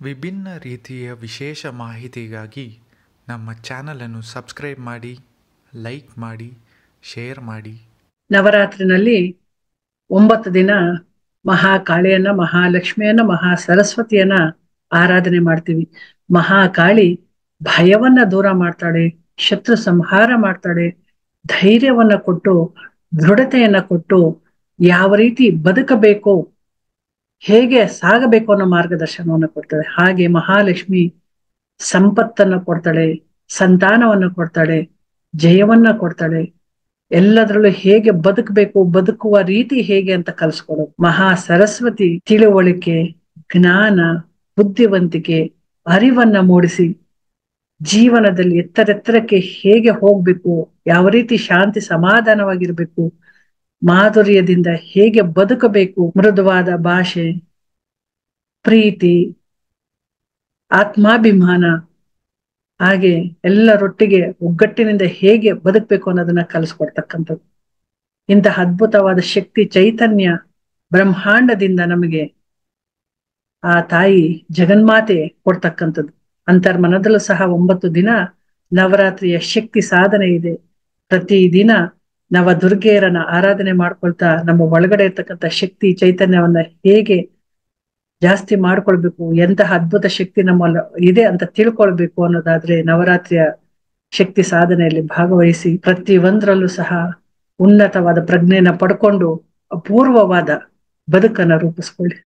ವಿಭಿನ್ನ ರೀತಿಯ ವಿಶೇಷ ಮಾಹಿತಿಗಾಗಿ ನಮ್ಮ ಚಾನಲನ್ನು ಸಬ್ಸ್ಕ್ರೈಬ್ ಮಾಡಿ, ಲೈಕ್ ಮಾಡಿ, ಶೇರ್ ಮಾಡಿ. ನವರಾತ್ರಿನಲ್ಲಿ 9 ದಿನ ಮಹಾಕಾಳಿಯನ್ನ, ಮಹಾಲಕ್ಷ್ಮಿಯನ್ನ, ಮಹಾ ಸರಸ್ವತಿಯನ್ನ ಆರಾಧನೆ ಮಾಡ್ತೀವಿ. ಮಹಾಕಾಳಿ ಭಯವನ್ನ ದೂರ ಮಾಡ್ತಾಳೆ, ಶತ್ರು ಸಂಹಾರ ಮಾಡ್ತಾಳೆ, ಧೈರ್ಯವನ್ನ ಕೊಟ್ಟು, ದೃಢತೆಯನ್ನ ಕೊಟ್ಟು, ಯಾವ ರೀತಿ ಬದುಕಬೇಕು, ಹೇಗೆ ಸಾಗಬೇಕು ಅನ್ನೋ ಮಾರ್ಗದರ್ಶನವನ್ನ ಕೊಡ್ತಾಳೆ. ಹಾಗೆ ಮಹಾಲಕ್ಷ್ಮಿ ಸಂಪತ್ತನ್ನ ಕೊಡ್ತಾಳೆ, ಸಂತಾನವನ್ನ ಕೊಡ್ತಾಳೆ, ಜಯವನ್ನ ಕೊಡ್ತಾಳೆ. ಎಲ್ಲದರಲ್ಲೂ ಹೇಗೆ ಬದುಕಬೇಕು, ಬದುಕುವ ರೀತಿ ಹೇಗೆ ಅಂತ ಕಲಿಸ್ಕೊಡೋದು. ಮಹಾ ಸರಸ್ವತಿ ತಿಳುವಳಿಕೆ, ಜ್ಞಾನ, ಬುದ್ಧಿವಂತಿಕೆ, ಅರಿವನ್ನ ಮೂಡಿಸಿ ಜೀವನದಲ್ಲಿ ಎತ್ತರೆತ್ತರಕ್ಕೆ ಹೇಗೆ ಹೋಗ್ಬೇಕು, ಯಾವ ರೀತಿ ಶಾಂತಿ ಸಮಾಧಾನವಾಗಿರ್ಬೇಕು, ಮಾಧುರ್ಯದಿಂದ ಹೇಗೆ ಬದುಕಬೇಕು, ಮೃದುವಾದ ಭಾಷೆ, ಪ್ರೀತಿ, ಆತ್ಮಾಭಿಮಾನ, ಹಾಗೆ ಎಲ್ಲರೊಟ್ಟಿಗೆ ಒಗ್ಗಟ್ಟಿನಿಂದ ಹೇಗೆ ಬದುಕಬೇಕು ಅನ್ನೋದನ್ನ ಕಲಿಸ್ಕೊಡ್ತಕ್ಕಂಥದ್ದು. ಇಂತಹ ಅದ್ಭುತವಾದ ಶಕ್ತಿ ಚೈತನ್ಯ ಬ್ರಹ್ಮಾಂಡದಿಂದ ನಮಗೆ ಆ ತಾಯಿ ಜಗನ್ಮಾತೆ ಕೊಡ್ತಕ್ಕಂಥದ್ದು. ಅಂತರ್ಮನದಲ್ಲೂ ಸಹ 9 ದಿನ ನವರಾತ್ರಿಯ ಶಕ್ತಿ ಸಾಧನೆ ಇದೆ. ಪ್ರತಿ ದಿನ ನವ ದುರ್ಗೆಯರನ್ನ ಆರಾಧನೆ ಮಾಡ್ಕೊಳ್ತಾ ನಮ್ಮ ಒಳಗಡೆ ಇರ್ತಕ್ಕಂಥ ಶಕ್ತಿ ಚೈತನ್ಯವನ್ನ ಹೇಗೆ ಜಾಸ್ತಿ ಮಾಡ್ಕೊಳ್ಬೇಕು, ಎಂತಹ ಅದ್ಭುತ ಶಕ್ತಿ ನಮ್ಮಲ್ಲಿ ಇದೆ ಅಂತ ತಿಳ್ಕೊಳ್ಬೇಕು ಅನ್ನೋದಾದ್ರೆ ನವರಾತ್ರಿಯ ಶಕ್ತಿ ಸಾಧನೆಯಲ್ಲಿ ಭಾಗವಹಿಸಿ ಪ್ರತಿ ಒಂದರಲ್ಲೂ ಸಹ ಉನ್ನತವಾದ ಪ್ರಜ್ಞೆಯನ್ನ ಪಡ್ಕೊಂಡು ಅಪೂರ್ವವಾದ ಬದುಕನ್ನ ರೂಪಿಸ್ಕೊಳ್ಳಿ.